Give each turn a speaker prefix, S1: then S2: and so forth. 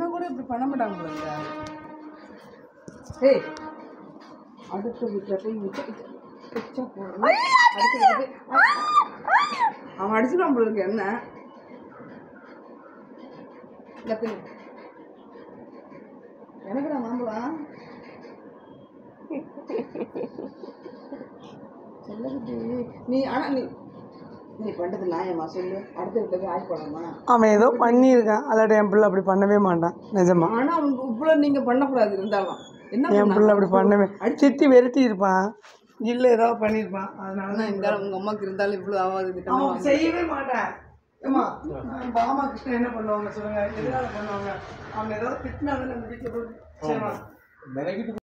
S1: சொன்னா கூட இப்படி பண்ண மாட்டாங்க போல. ஏய் அடுத்த வீட்டில் போய் வச்சா போகணும். அவன் அடிச்சுடான் போல இருக்கு. என்ன எனக்கு நான் மாம்பழம் சொல்லு நீ. ஆனால் நீ பண்ணுறது நியாயமா சொல்லு? அடுத்த வீட்டில் போய் ஆய் போடாமா? அவன் ஏதோ பண்ணியிருக்கான். அல்லாட்ட என் பிள்ளை அப்படி பண்ணவே மாட்டான் நிஜமா. ஆனால் அவனுக்கு இவ்வளோ நீங்கள் பண்ணக்கூடாது. இருந்தாலும் என்ன என் பிள்ளை அப்படி பண்ணவே சித்தி வெறுத்தி இருப்பான். இல்லை ஏதாவது பண்ணியிருப்பான். அதனால தான் இருந்தாலும் உங்கள் அம்மாவுக்கு இருந்தாலும் இவ்வளோ ஆகாது. அவன் செய்யவே மாட்டேன். ஏம்மா பாமா கிருஷ்ணன் என்ன பண்ணுவாங்க சொல்லுங்க? எதனால பண்ணுவாங்க? அவங்க ஏதாவது திட்டினா தானே அந்த வீட்டில் போய்